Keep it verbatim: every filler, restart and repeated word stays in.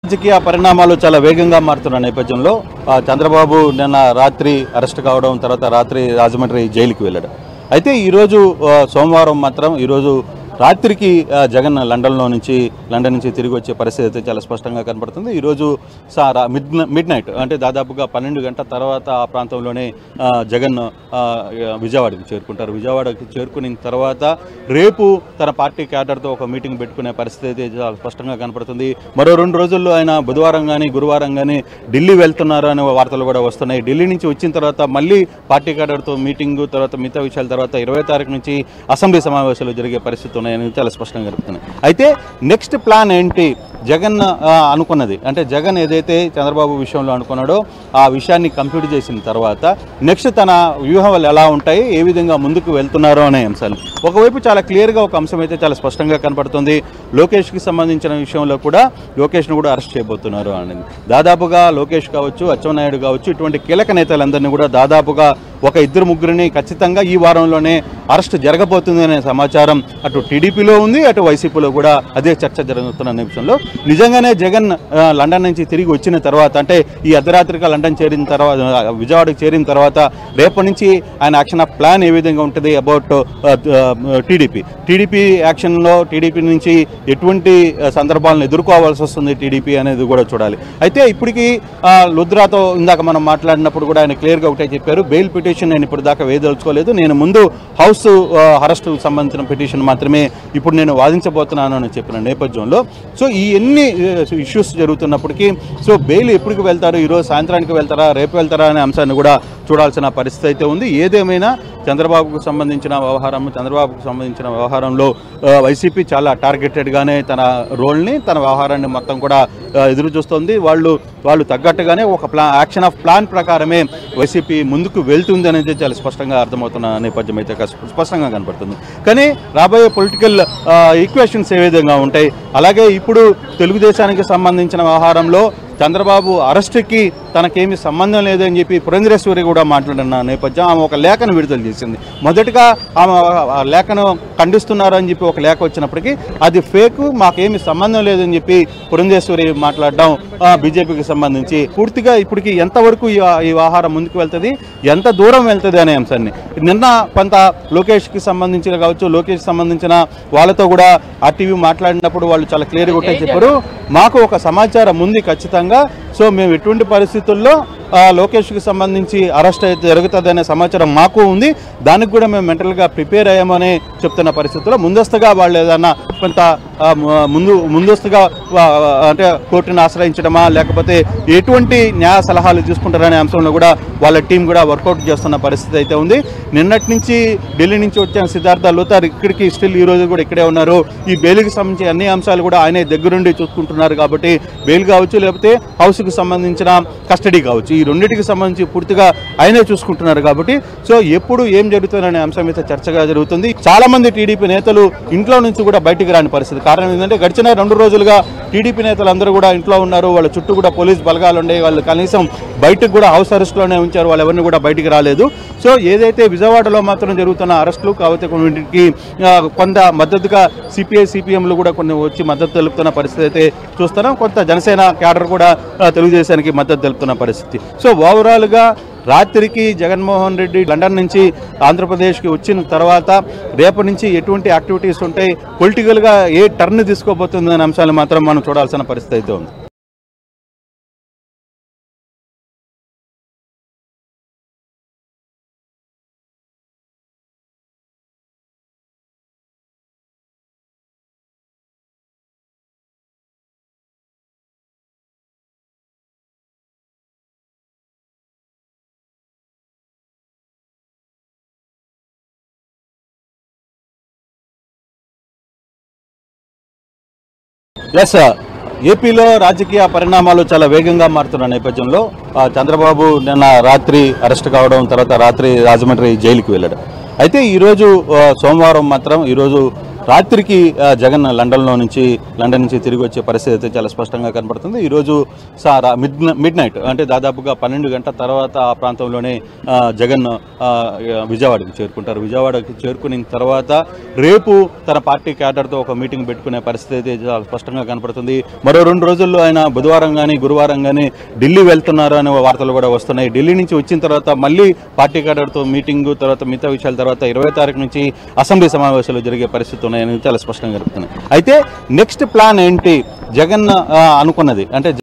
రాజకీయ పరిణామాలు చాలా వేగంగా మారుతున్న నేపథ్యంలో చంద్రబాబు నిన్న రాత్రి అరెస్ట్ కావడం, తర్వాత రాత్రి రాజమండ్రి జైలుకి వెళ్ళాడు. అయితే ఈరోజు సోమవారం మాత్రం ఈరోజు రాత్రికి జగన్ లండన్లో నుంచి లండన్ నుంచి తిరిగి వచ్చే పరిస్థితి అయితే చాలా స్పష్టంగా కనపడుతుంది. ఈరోజు సారా మిడ్ మిడ్ నైట్ అంటే దాదాపుగా పన్నెండు గంటల తర్వాత ఆ ప్రాంతంలోనే జగన్ విజయవాడకి చేరుకుంటారు. విజయవాడకి చేరుకున్న తర్వాత రేపు తన పార్టీ క్యాడర్తో ఒక మీటింగ్ పెట్టుకునే పరిస్థితి అయితే చాలా స్పష్టంగా కనపడుతుంది. మరో రెండు రోజుల్లో ఆయన బుధవారం కానీ గురువారం కానీ ఢిల్లీ వెళ్తున్నారు అనే వార్తలు కూడా వస్తున్నాయి. ఢిల్లీ నుంచి వచ్చిన తర్వాత మళ్ళీ పార్టీ క్యాడర్తో మీటింగు, తర్వాత మిగతా విషయాల తర్వాత ఇరవై తారీఖు నుంచి అసెంబ్లీ సమావేశాలు జరిగే పరిస్థితి అనేది చాలా స్పష్టంగా జరుగుతున్నాయి. అయితే నెక్స్ట్ ప్లాన్ ఏంటి? జగన్ అనుకున్నది అంటే జగన్ ఏదైతే చంద్రబాబు విషయంలో అనుకున్నాడో ఆ విషయాన్ని కంప్లీట్ చేసిన తర్వాత నెక్స్ట్ తన వ్యూహాలు ఎలా ఉంటాయి, ఏ విధంగా ముందుకు వెళ్తున్నారో అనే అంశాలు ఒకవైపు చాలా క్లియర్గా ఒక అంశం అయితే చాలా స్పష్టంగా కనపడుతుంది. లోకేష్కి సంబంధించిన విషయంలో కూడా లోకేష్ను కూడా అరెస్ట్ చేయబోతున్నారు అనేది. దాదాపుగా లోకేష్ కావచ్చు, అచ్చెన్నాయుడు కావచ్చు, ఇటువంటి కీలక నేతలందరినీ కూడా దాదాపుగా ఒక ఇద్దరు ముగ్గురిని ఖచ్చితంగా ఈ వారంలోనే అరెస్ట్ జరగబోతుంది అనే సమాచారం అటు టీడీపీలో ఉంది, అటు వైసీపీలో కూడా అదే చర్చ జరుగుతున్న నిమిషంలో నిజంగానే జగన్ లండన్ నుంచి తిరిగి వచ్చిన తర్వాత అంటే ఈ అర్ధరాత్రిగా లండన్ చేరిన తర్వాత విజయవాడకు చేరిన తర్వాత రేపటి నుంచి ఆయన యాక్షన్ ఆఫ్ ప్లాన్ ఏ విధంగా ఉంటుంది అబౌట్ టీడీపీ టీడీపీ యాక్షన్లో టీడీపీ నుంచి ఎటువంటి సందర్భాలను ఎదుర్కోవాల్సి వస్తుంది టీడీపీ అనేది కూడా చూడాలి. అయితే ఇప్పటికీ లుద్రాతో ఇందాక మనం మాట్లాడినప్పుడు కూడా ఆయన క్లియర్గా ఒకటే చెప్పారు, బెయిల్ పిటిషన్ నేను ఇప్పుడు దాకా వేయదలుచుకోలేదు, నేను ముందు హౌస్ అరెస్టుకు సంబంధించిన పిటిషన్ మాత్రమే ఇప్పుడు నేను వాదించబోతున్నాను అని చెప్పిన నేపథ్యంలో సో ఈ ఎన్ని ఇష్యూస్ జరుగుతున్నప్పటికీ సో బెయిల్ ఎప్పటికి వెళ్తారు, ఈరోజు సాయంత్రానికి వెళ్తారా, రేపు వెళ్తారా అనే అంశాన్ని కూడా చూడాల్సిన పరిస్థితి అయితే ఉంది. ఏదేమైనా చంద్రబాబుకు సంబంధించిన వ్యవహారం చంద్రబాబుకు సంబంధించిన వ్యవహారంలో వైసీపీ చాలా టార్గెటెడ్గానే తన రోల్ని తన వ్యవహారాన్ని మొత్తం కూడా ఎదురు చూస్తుంది. వాళ్ళు వాళ్ళు తగ్గట్టుగానే ఒక ప్లాన్ యాక్షన్ ఆఫ్ ప్లాన్ ప్రకారమే వైసీపీ ముందుకు వెళ్తుంది అనేది చాలా స్పష్టంగా అర్థమవుతున్న నేపథ్యం అయితే స్పష్టంగా కనపడుతుంది. కానీ రాబోయే పొలిటికల్ ఈక్వేషన్స్ ఏ విధంగా ఉంటాయి, అలాగే ఇప్పుడు తెలుగుదేశానికి సంబంధించిన వ్యవహారంలో చంద్రబాబు అరెస్టుకి తనకేమీ సంబంధం లేదని చెప్పి పురంధరేశ్వరి కూడా మాట్లాడిన నేపథ్యం ఆమె ఒక లేఖను విడుదల చేసింది. మొదటగా ఆమె లేఖను ఖండిస్తున్నారని చెప్పి ఒక లేఖ వచ్చినప్పటికీ అది ఫేక్, మాకేమీ సంబంధం లేదని చెప్పి పురంధరేశ్వరి మాట్లాడడం బీజేపీకి సంబంధించి పూర్తిగా ఇప్పటికి ఎంతవరకు ఈ వ్యవహారం ముందుకు వెళ్తుంది, ఎంత దూరం వెళ్తుంది అనే అంశాన్ని నిన్న కొంత లోకేష్కి సంబంధించిన కావచ్చు, లోకేష్ సంబంధించిన వాళ్ళతో కూడా ఆర్టీవీ మాట్లాడినప్పుడు వాళ్ళు చాలా క్లియర్గా ఒకటే చెప్పారు, మాకు ఒక సమాచారం ఉంది ఖచ్చితంగా, సో మేము ఎటువంటి పరిస్థితుల్లో లోకేష్కి సంబంధించి అరెస్ట్ అయితే జరుగుతుంది అనే సమాచారం మాకు ఉంది, దానికి కూడా మేము మెంటల్గా ప్రిపేర్ అయ్యామని చెప్తున్న పరిస్థితుల్లో ముందస్తుగా వాళ్ళు ఏదన్నా కొంత ముందు ముందస్తుగా అంటే కోర్టును ఆశ్రయించడమా లేకపోతే ఎటువంటి న్యాయ సలహాలు తీసుకుంటారనే అంశంలో కూడా వాళ్ళ టీం కూడా వర్కౌట్ చేస్తున్న పరిస్థితి అయితే ఉంది. నిన్నటి నుంచి ఢిల్లీ నుంచి వచ్చిన సిద్ధార్థ లూథర్ ఇక్కడికి స్టిల్ ఈ రోజు కూడా ఇక్కడే ఉన్నారు. ఈ బెయిల్కి సంబంధించి అన్ని అంశాలు కూడా ఆయనే దగ్గరుండి చూసుకుంటున్నారు కాబట్టి బెయిల్ కావచ్చు లేకపోతే హౌస్కి సంబంధించిన కస్టడీ కావచ్చు, ఈ రెండింటికి సంబంధించి పూర్తిగా ఆయనే చూసుకుంటున్నారు కాబట్టి సో ఎప్పుడు ఏం జరుగుతుందనే అంశం అయితే చర్చగా జరుగుతుంది. చాలా మంది టీడీపీ నేతలు ఇంట్లో నుంచి కూడా బయటికి రాని పరిస్థితి. కారణం ఏంటంటే గడిచిన రెండు రోజులుగా టీడీపీ నేతలు అందరూ కూడా ఇంట్లో ఉన్నారు, వాళ్ళ చుట్టూ కూడా పోలీస్ బలగాలు ఉండే, వాళ్ళు కనీసం బయటకు కూడా హౌస్ అరెస్ట్లోనే ఉంచారు, వాళ్ళు ఎవరిని కూడా బయటికి రాలేదు. సో ఏదైతే విజయవాడలో మాత్రం జరుగుతున్న అరెస్టులు కాకపోతే కొన్నింటికి కొంత మద్దతుగా సిపిఐ సిపిఎంలు కూడా కొన్ని వచ్చి మద్దతు తెలుపుతున్న పరిస్థితి అయితే చూస్తున్నాం. కొంత జనసేన క్యాడర్ కూడా తెలుగుదేశానికి మద్దతు తెలుపుతున్న పరిస్థితి. సో ఓవరాల్గా రాత్రికి జగన్మోహన్ రెడ్డి లండన్ నుంచి ఆంధ్రప్రదేశ్కి వచ్చిన తర్వాత రేపటి నుంచి ఎటువంటి యాక్టివిటీస్ ఉంటాయి, పొలిటికల్గా ఏ టర్న్ తీసుకోబోతుంది అనే అంశాలు మాత్రం మనం చూడాల్సిన పరిస్థితి అయితే ఉంది. ఎస్ ఏపీలో రాజకీయ పరిణామాలు చాలా వేగంగా మారుతున్న నేపథ్యంలో చంద్రబాబు నిన్న రాత్రి అరెస్ట్ కావడం, తర్వాత రాత్రి రాజమండ్రి జైలుకి వెళ్ళాడు. అయితే ఈరోజు సోమవారం మాత్రం ఈరోజు రాత్రికి ఆ, జగన్ లండన్లో నుంచి లండన్ నుంచి తిరిగి వచ్చే పరిస్థితి అయితే చాలా స్పష్టంగా కనపడుతుంది. ఈరోజు సారా మిడ్ మిడ్ నైట్ అంటే దాదాపుగా పన్నెండు గంటల తర్వాత ఆ ప్రాంతంలోనే ఆ, జగన్ ఆ, విజయవాడకి చేరుకుంటారు. విజయవాడకి చేరుకున్న తర్వాత రేపు తన పార్టీ క్యాడర్తో ఒక మీటింగ్ పెట్టుకునే పరిస్థితి అయితే చాలా స్పష్టంగా కనపడుతుంది. మరో రెండు రోజుల్లో ఆయన బుధవారం కానీ గురువారం కానీ ఢిల్లీ వెళ్తున్నారు అనే వార్తలు కూడా వస్తున్నాయి. ఢిల్లీ నుంచి వచ్చిన తర్వాత మళ్ళీ పార్టీ క్యాడర్తో మీటింగు, తర్వాత మిగతా విషయాల తర్వాత ఇరవై తారీఖు నుంచి అసెంబ్లీ సమావేశాలు జరిగే పరిస్థితి ఉన్నాయని చాలా స్పష్టంగా కలుపుతున్నాయి. అయితే నెక్స్ట్ ప్లాన్ ఏంటి జగన్ ఆ, అనుకున్నది అంటే